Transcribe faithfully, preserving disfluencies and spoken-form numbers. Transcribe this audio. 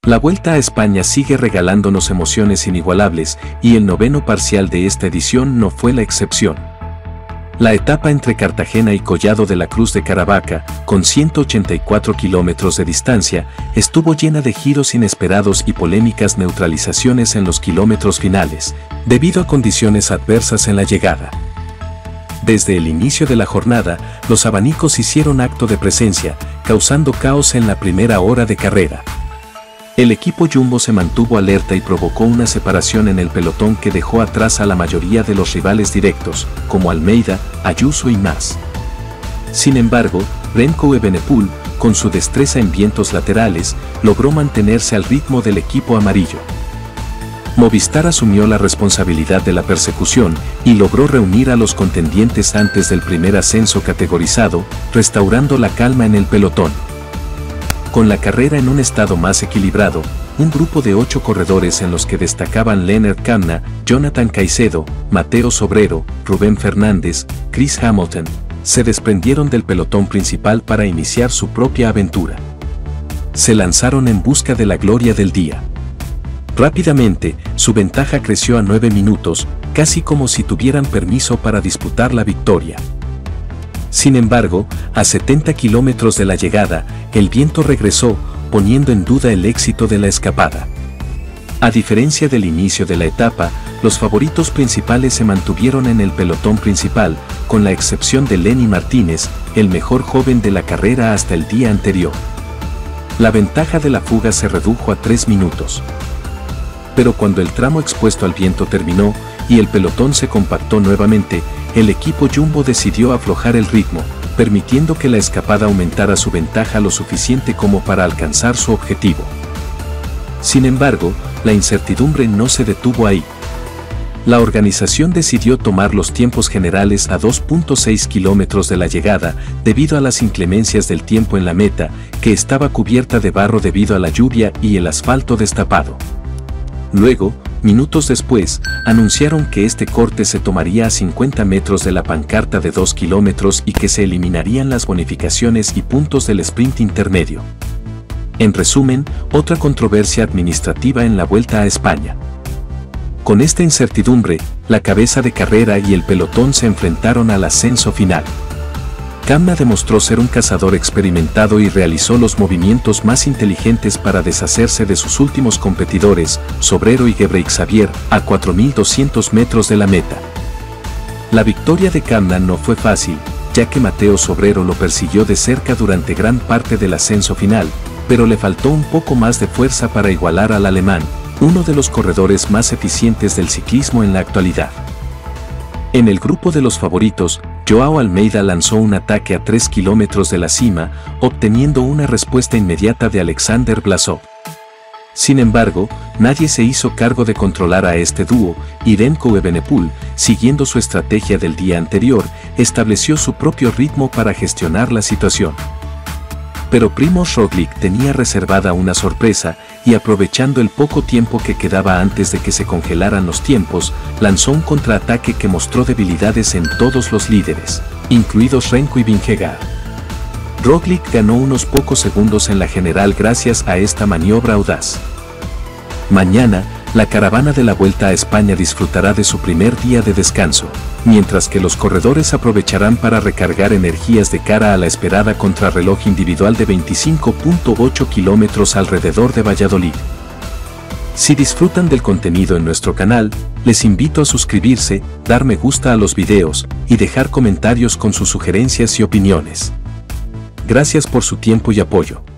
La Vuelta a España sigue regalándonos emociones inigualables y el noveno parcial de esta edición no fue la excepción. La etapa entre Cartagena y Collado de la Cruz de Caravaca, con ciento ochenta y cuatro kilómetros de distancia, estuvo llena de giros inesperados y polémicas neutralizaciones en los kilómetros finales, debido a condiciones adversas en la llegada. Desde el inicio de la jornada, los abanicos hicieron acto de presencia, causando caos en la primera hora de carrera. El equipo Jumbo se mantuvo alerta y provocó una separación en el pelotón que dejó atrás a la mayoría de los rivales directos, como Almeida, Ayuso y más. Sin embargo, Remco Evenepoel, con su destreza en vientos laterales, logró mantenerse al ritmo del equipo amarillo. Movistar asumió la responsabilidad de la persecución y logró reunir a los contendientes antes del primer ascenso categorizado, restaurando la calma en el pelotón. Con la carrera en un estado más equilibrado, un grupo de ocho corredores en los que destacaban Lennart Kämna, Jonathan Caicedo, Mateo Sobrero, Rubén Fernández, Chris Hamilton, se desprendieron del pelotón principal para iniciar su propia aventura. Se lanzaron en busca de la gloria del día. Rápidamente, su ventaja creció a nueve minutos, casi como si tuvieran permiso para disputar la victoria. Sin embargo, a setenta kilómetros de la llegada, el viento regresó, poniendo en duda el éxito de la escapada. A diferencia del inicio de la etapa, los favoritos principales se mantuvieron en el pelotón principal, con la excepción de Lenny Martínez, el mejor joven de la carrera hasta el día anterior. La ventaja de la fuga se redujo a tres minutos. Pero cuando el tramo expuesto al viento terminó y el pelotón se compactó nuevamente, el equipo Jumbo decidió aflojar el ritmo, permitiendo que la escapada aumentara su ventaja lo suficiente como para alcanzar su objetivo. Sin embargo, la incertidumbre no se detuvo ahí. La organización decidió tomar los tiempos generales a dos punto seis kilómetros de la llegada debido a las inclemencias del tiempo en la meta, que estaba cubierta de barro debido a la lluvia y el asfalto destapado. Luego, minutos después, anunciaron que este corte se tomaría a cincuenta metros de la pancarta de dos kilómetros y que se eliminarían las bonificaciones y puntos del sprint intermedio. En resumen, otra controversia administrativa en la Vuelta a España. Con esta incertidumbre, la cabeza de carrera y el pelotón se enfrentaron al ascenso final. Kämna demostró ser un cazador experimentado y realizó los movimientos más inteligentes para deshacerse de sus últimos competidores, Sobrero y Gebreigzabhier, a cuatro mil doscientos metros de la meta. La victoria de Kämna no fue fácil, ya que Mateo Sobrero lo persiguió de cerca durante gran parte del ascenso final, pero le faltó un poco más de fuerza para igualar al alemán, uno de los corredores más eficientes del ciclismo en la actualidad. En el grupo de los favoritos, Joao Almeida lanzó un ataque a tres kilómetros de la cima, obteniendo una respuesta inmediata de Alexander Blasov. Sin embargo, nadie se hizo cargo de controlar a este dúo, y Remco Evenepoel, siguiendo su estrategia del día anterior, estableció su propio ritmo para gestionar la situación. Pero Primož Roglič tenía reservada una sorpresa, y aprovechando el poco tiempo que quedaba antes de que se congelaran los tiempos, lanzó un contraataque que mostró debilidades en todos los líderes, incluidos Remco y Vingegaard. Roglič ganó unos pocos segundos en la general gracias a esta maniobra audaz. Mañana, la caravana de la Vuelta a España disfrutará de su primer día de descanso, mientras que los corredores aprovecharán para recargar energías de cara a la esperada contrarreloj individual de veinticinco punto ocho kilómetros alrededor de Valladolid. Si disfrutan del contenido en nuestro canal, les invito a suscribirse, dar me gusta a los videos y dejar comentarios con sus sugerencias y opiniones. Gracias por su tiempo y apoyo.